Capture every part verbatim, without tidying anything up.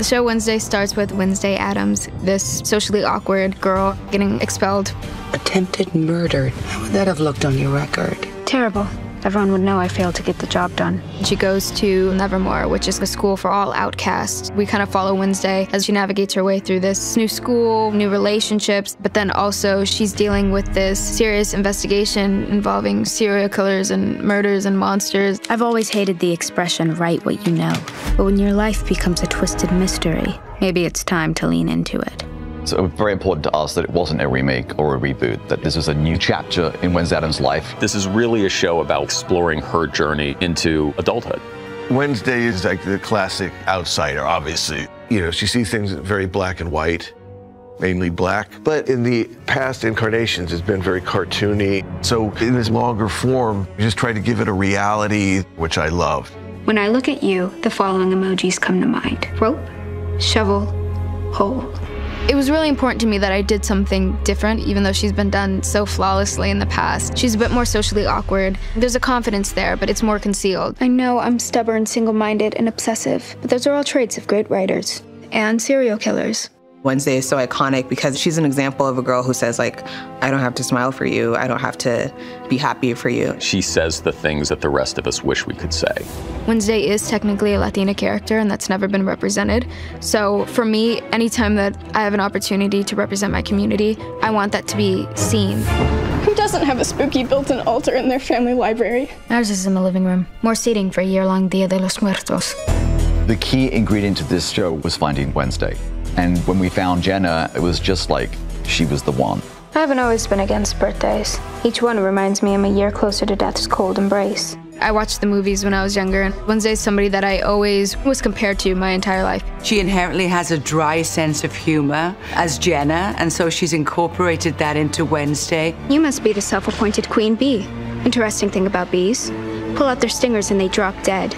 The show Wednesday starts with Wednesday Addams, this socially awkward girl getting expelled. Attempted murder. How would that have looked on your record? Terrible. Everyone would know I failed to get the job done. She goes to Nevermore, which is a school for all outcasts. We kind of follow Wednesday as she navigates her way through this new school, new relationships, but then also she's dealing with this serious investigation involving serial killers and murders and monsters. I've always hated the expression, write what you know. But when your life becomes a twisted mystery, maybe it's time to lean into it. So it was very important to us that it wasn't a remake or a reboot, that this was a new chapter in Wednesday Addams' life. This is really a show about exploring her journey into adulthood. Wednesday is like the classic outsider, obviously. You know, she sees things very black and white, mainly black. But in the past incarnations, it's been very cartoony. So in this longer form, we just try to give it a reality, which I loved. When I look at you, the following emojis come to mind. Rope, shovel, hole. It was really important to me that I did something different, even though she's been done so flawlessly in the past. She's a bit more socially awkward. There's a confidence there, but it's more concealed. I know I'm stubborn, single-minded, and obsessive, but those are all traits of great writers and serial killers. Wednesday is so iconic because she's an example of a girl who says, like, I don't have to smile for you. I don't have to be happy for you. She says the things that the rest of us wish we could say. Wednesday is technically a Latina character, and that's never been represented. So for me, anytime that I have an opportunity to represent my community, I want that to be seen. Who doesn't have a spooky built-in altar in their family library? Ours is in the living room. More seating for a year-long Dia de los Muertos. The key ingredient of this show was finding Wednesday. And when we found Jenna, it was just like she was the one. I haven't always been against birthdays. Each one reminds me I'm a year closer to death's cold embrace. I watched the movies when I was younger, and Wednesday's somebody that I always was compared to my entire life. She inherently has a dry sense of humor as Jenna, and so she's incorporated that into Wednesday. You must be the self-appointed queen bee. Interesting thing about bees, pull out their stingers and they drop dead.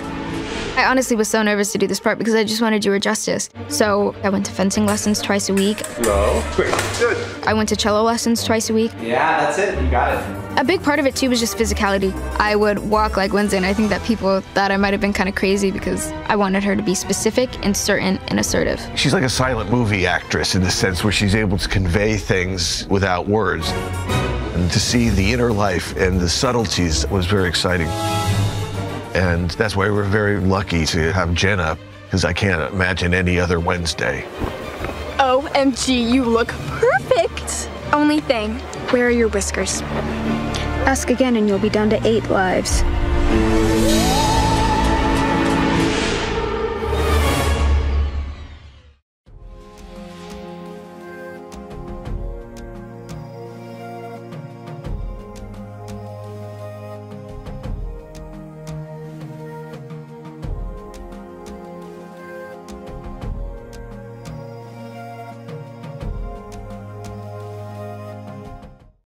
I honestly was so nervous to do this part because I just wanted to do her justice. So I went to fencing lessons twice a week. No, quick, good. I went to cello lessons twice a week. Yeah, that's it, you got it. A big part of it too was just physicality. I would walk like Wednesday, and I think that people thought I might have been kind of crazy because I wanted her to be specific and certain and assertive. She's like a silent movie actress in the sense where she's able to convey things without words. And to see the inner life and the subtleties was very exciting. And that's why we're very lucky to have Jenna, because I can't imagine any other Wednesday. O M G, you look perfect! Only thing, where are your whiskers? Ask again and you'll be down to eight lives.